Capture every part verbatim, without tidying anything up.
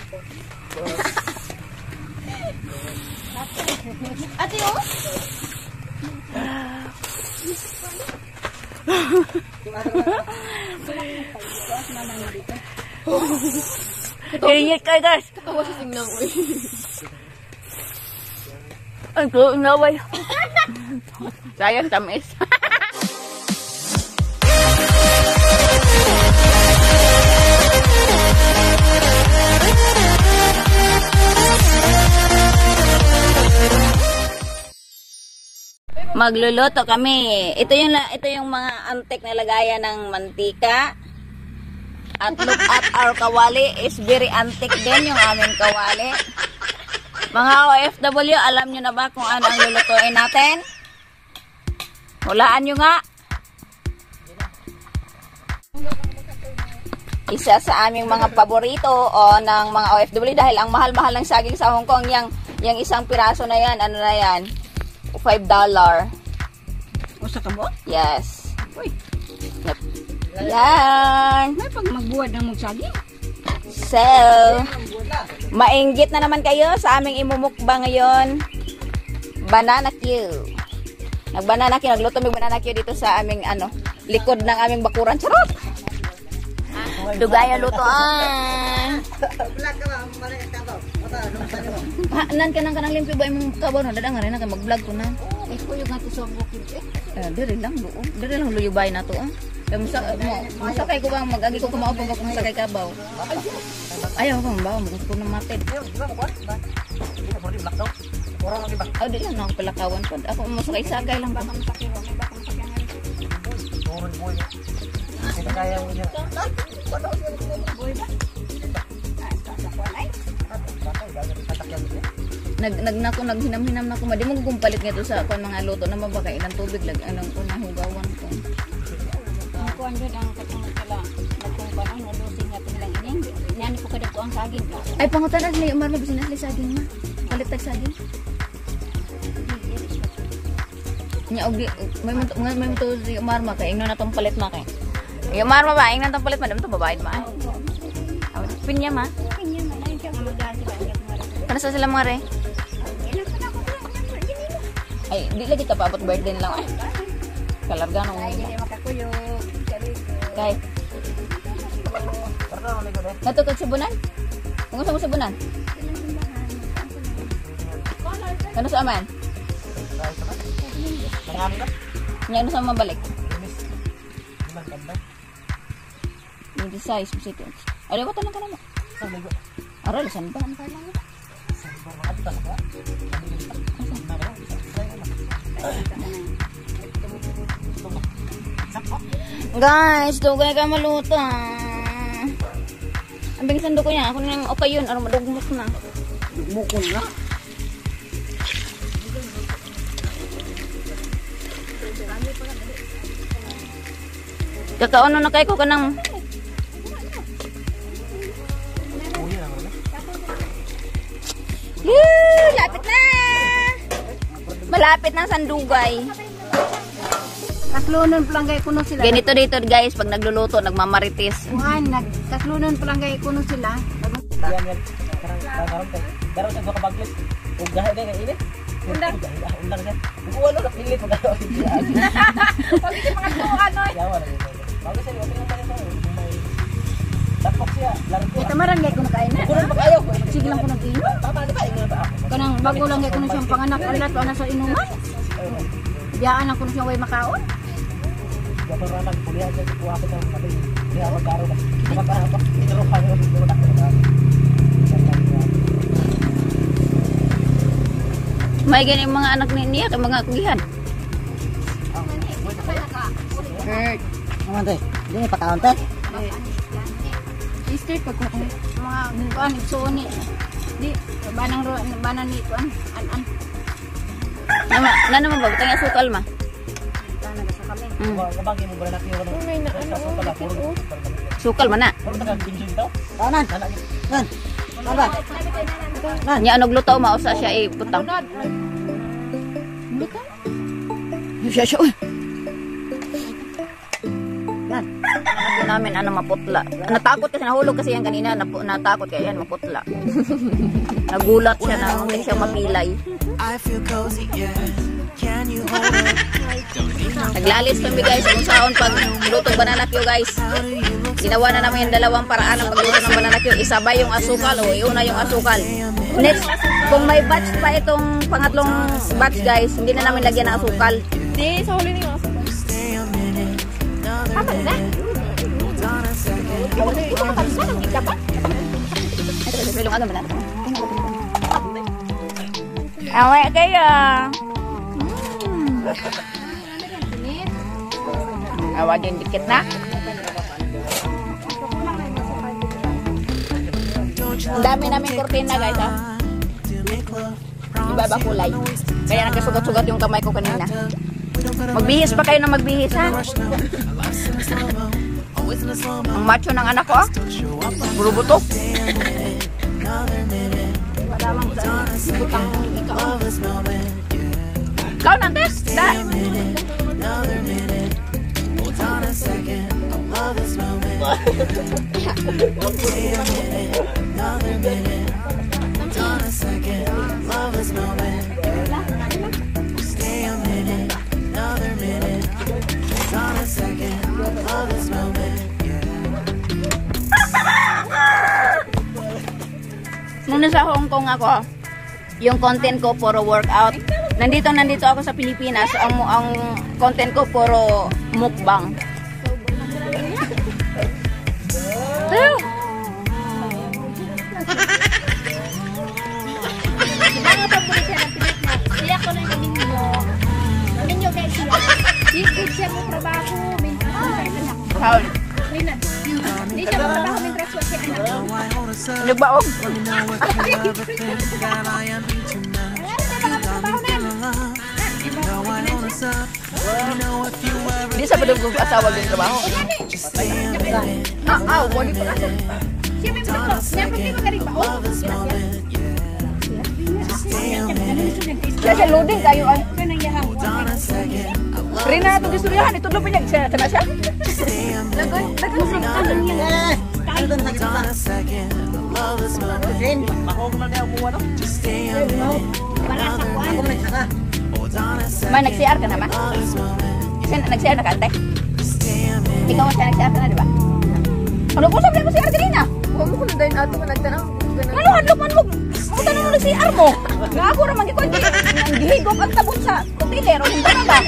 Ate, oh? Ingit kayo guys. Katawa sa tingnan ko eh. Ay, ko inaway. Sayang tamis. Magluluto kami. Ito yung ito yung mga antik na lagayan ng mantika. At look at our kawali is very antique din yung aming kawali. Mga O F W, alam nyo na ba kung ano ang lulutuin natin? Hulaan nyo nga. Isa sa aming mga paborito o ng mga O F W dahil ang mahal-mahal ng saging sa Hong Kong, yung, yung isang piraso na yan, ano na yan? five dollars. O sa kabo? Yes. Uy. Yep. Yan. May pag magbuwad ng magsaging. So, mainggit na naman kayo sa aming imumukbang ngayon. Banana Q. Nag-banana Q. Nagluto may banana Q dito sa aming ano, likod ng aming bakuran. Charot! Dugaya lutoan. Ha, nan ka nang kanang limpyo ba imong kabaw no? Dadang rin na kay mag-vlog ko na. Iko yung nga to sa bukid eh. Eh, diri lang luo. Diri lang luyubay na to ah. Kaya musa, mo, musakay ko ba mag-agi ko kumaupong kung sakay kabaw. Ayaw ko mabaw, mo ko na matid. Oh, di lang ako palakawan po. Ako musakay-sakay lang ba? Nag nag nako naghinam-hinam nako madi mo gumpalit nito sa kon mga luto na mabaka ilang tubig lag anong kun nahugawan ko. Ang kuan jud ang katong sila. Nagkung pa ang lusin nga lang ining. Yan po kada ko ang saging. Ay pangutan na ni Umar na bisin na saging ma. Palit tag saging. Nya og may mo may mo to si Umar ma kay ingno na tong palit ma kay. Ay Umar ma ba ingno tong palit ma dam to babayad ma. Pinya ma. Pinya ma lang siya magdali ba. Ano sa sila mga re? Ay, di lagi ka paabot birthday lang ay. Kalarga nung ay, hindi makakuyog. Kay. Natukod sa bunan? Kung gusto mo sa bunan? Kano sa aman? Nya ano sa mabalik? Yung size, bisito. Ay, wata lang ka naman. Aral, saan ba? Guys, dugay ka maluto. Ang bingsan do ko niya, ako nang okay yun, ano madugmok na. Bukol na. Kakaono na kay ko kanang Yee, lapit na. Malapit na sandugay. Taklunon palangay kuno sila. Ganito dito guys, pag nagluluto, nagmamarites. Kuan nag taklunon palangay kuno sila. Yan yan. Karang karang kay. Daro sa ka baglis. Ug gahe din ini. Undang. Undang sa. Ug walo na pilit pag ako. Pag iki mga tuan oy. Yawa na. Bagay sa open man sa. Tapos siya, largo. Kita marang gay kuno kain na. Kuno pag ayaw ko. Sige lang kuno gino. Tama di ba ingon ba ako? Kanang bago lang gay kuno siyang panganak ulat ana sa inuman. Biyaan ako siya way makaon. Gato raman kuliah sa kuha ko sa kabe. Di ako garo ba. Apa pa apa? Intro pa yo dito na. May ganyan mga anak ni niya, kay mga kugihan. Hmm. Naman tay. Di ni pataon tay. Street pag mga kuan suni. Di banang ro banan ni kuan an-an. Nama, na naman ba tanya sukal ma? Tanah sa kami. Mm. Kabagi mo beranak yo ano. May na ano. Sukal man na. Ano taga pinjin to? Tanan. Nan. Baba. Nya anog luto mausa siya iputang. Bukan. Siya siya. Uy. Yan. namin ano maputla. Natakot kasi nahulog kasi yan kanina, nap natakot kaya yan maputla. Nagulat siya na hindi siya mapilay. Naglalis kami guys kung saan pag lutong banana Q guys. Ginawa na namin yung dalawang paraan ng pagluto ng banana Q. Isabay yung asukal o iuna yung asukal. Next, kung may batch pa itong pangatlong batch guys, hindi na namin lagyan ng asukal. Di, sa huli na yung asukal. Tama na. Ito makalisa ng ika pa. Pilong ano ba na? Away kayo. Awa din dikit na. Ang dami namin kurtina guys ha. Iba ba kulay? Kaya nagkasugat-sugat yung kamay ko kanina. Magbihis pa kayo na magbihis ha. Ang macho ng anak ko ah. Puro buto. Kau nanti dah. Nung nasa Hong Kong ako, yung content ko puro workout. Nandito nandito ako sa Pilipinas, ang ang content ko puro mukbang. Tayo. Mga paborito siya ng Pilipinas. Siya ko na yung ninyo. Ninyo guys siya. Dito siya mo trabaho. How? Hindi siya mo trabaho. Mintras ko siya anak. Nagbaog. Di sa padung kong asawa din trabaho. Ah, ah, wali pa kasi. Siya may mga siya may mga karibaon. Siya siya loading kayo ay. Kanang yahang. Rina na itong istoryahan. Ito doon pa niya. Siya na siya. Lagon, lagon sa tanong niya. Ano doon sa kita? Rin, ako mo na mo ano? Para sa kuan. Ako nagsaka. May nag-C R ka naman? Nag-C R na ka, ante? Ikaw siya nag-C R ka na, di ba? Ano ko sabi ko C R ka rin ah? Huwag mo kung dahil ato ka nagtanong. Ano, hadloman mo? Ang tanong mo nag-C R mo? Nga ako naman, ikaw ang gihigop ang tabon sa kutilero. Hindi ba ba?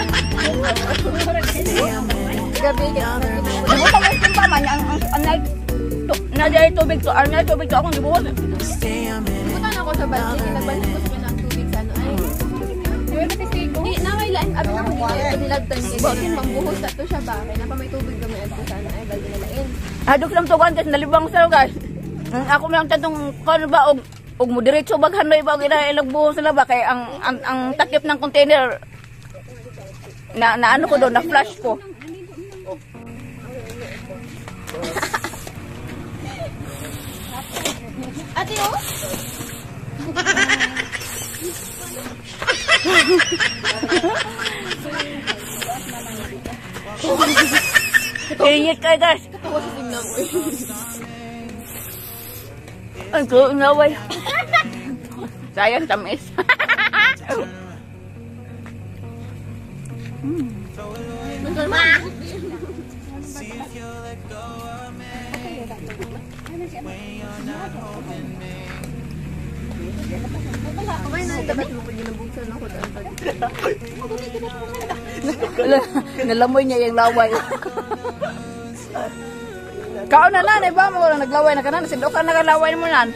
Gabi ka. Nabutang yung timpa man, ang night, nadya tubig to, ang night tubig to akong gibuhos. Pumunta ako sa budget. Nagbalik ko sa ng tubig sa ano ay. Di na may lain abi na ko dito nilagtan ni Botin mambuhos sa to siya ba kay na pa may tubig na may adto sana ay balde na lain. Hadok lang tugan guys, nalibang sa guys. Ako may ang tantong kano ba og og mo diretso baghan na iba og ilang buhos sila ba kay ang ang, ang takip ng container na, na ano ko doon, na flash ko. Ate oh. Ingit kayo guys. Ay, ko ingaway. Sayang tamis. Nalamoy niya yung laway. Kao na na, iba mo naglaway na kanan, sidok ka nagalaway mo nan.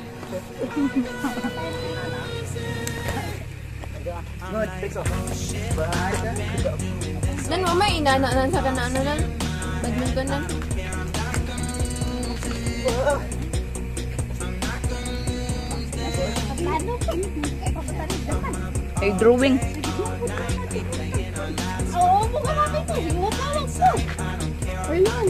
Nan mo may inana sa kana ano nan. Badminton nan. Ay, drawing. Oo, buka natin to. Huwag ka lang po. Ayun.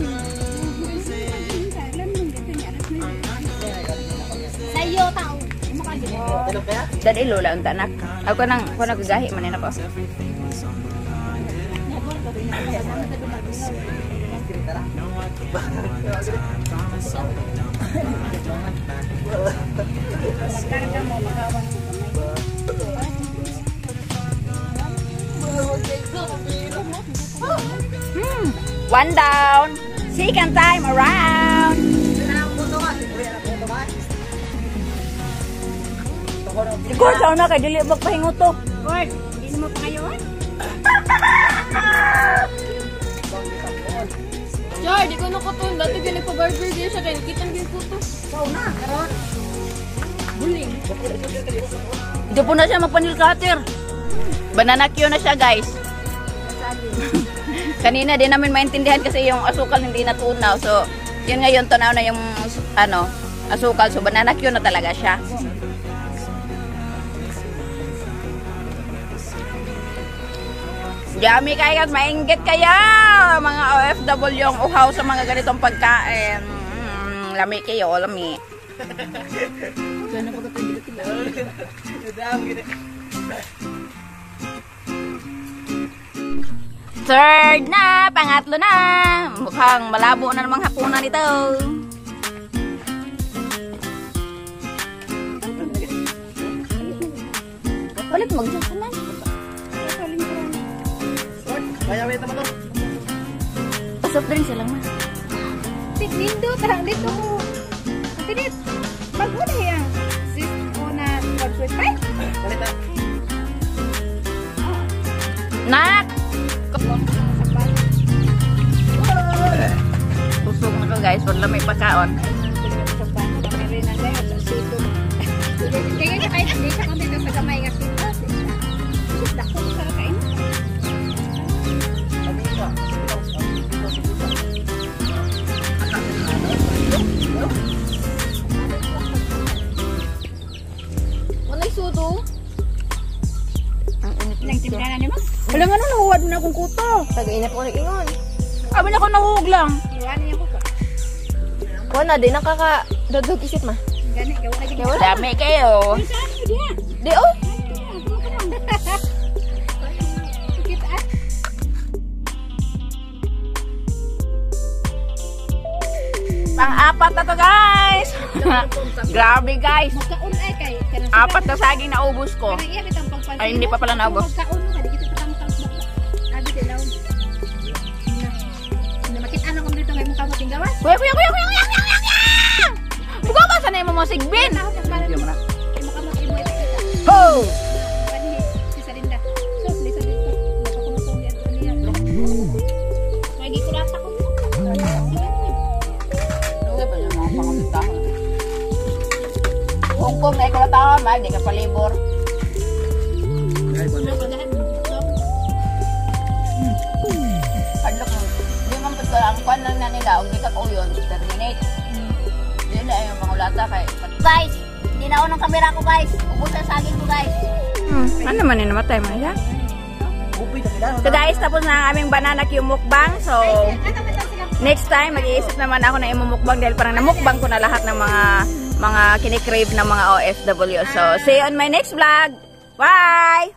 Sayo, tao. Dali lola ang tanak. Ako nang, ako nagagahi manin ako. Hmm. One down. Second time around. Siguro sa una kay dili magpahingo to. Gord, hindi mo pa ngayon? Char, di ko nakuton. Dati gani pa burger din siya kaya kitang din ko to. Sao na, karon. Buling. Hindi po na siya magpanil cutter. Banana Q na siya, guys. Kanina din namin maintindihan kasi yung asukal hindi natunaw. So, yun ngayon tunaw na yung ano, asukal. So, banana Q na talaga siya. Yummy kayo, mainggit kayo mga O F W yung uhaw sa mga ganitong pagkain. Mm, lami kayo, lami. Third na, pangatlo na. Mukhang malabo na namang hapunan ito. Ulit magsasanan. Kaya may tama to. Soft drink sila ma. Nindo, tarang dito. Pinit. Bago na yan. Sis ko na one point five. Balita. Nak! Busog na ko guys, wala may pagkaon. Kaya ka kahit hindi siya kung dito sa gamay nga kita. Dako sa kain. Walay sudo. Ang init Nang timplanan ni mo. Wala nga nung nahuwad mo na akong kuto. Pag-inap ko ingon. Sabi na ako nahuhog lang. Iwanan niya ko ka. Wala, di nakaka-dodog isip ma. Gani, gawa na gini. Dami kayo. Saan mo diya? Di oh. Kita ah. Pang-apat na to guys. Grabe guys. Magkaon ay kay. kanang Apat na saging na ubos ko. Kanang iya bitang pagpansin. Ay, hindi pa pala naubos. Magkaon mo, di kita patang-tang bakla. Abi dilaw. Na. Na makita ko dito ngay mukha mo tinggawas. Kuya, kuya, kuya, kuya, kuya, kuya, kuya, kuya. Buka ba sanay mo mo sigbin? Ako sa para. Mukha mo imo ito kita. Ho! Kani si Salinda. So, ni sa dito. Napakumutong yan ko niya. May gikurata ko. Hongkong na ikaw na taon, ma. Hindi ka palibor. Hadlok mo. Hindi man pagka ang kwan lang na nila. Hindi ka kauyon. Terminate. Hindi na yung mga ulata kay... Guys! Hindi na unang kamera ko guys. Ubus ang saging ko guys. Hmm. Ano naman yun? Namatay mo yan? So guys, tapos na ang aming banana Q mukbang. So, next time, mag-iisip naman ako na imumukbang dahil parang namukbang ko na lahat ng mga mga kinikrave ng mga O F W. So, see you on my next vlog. Bye!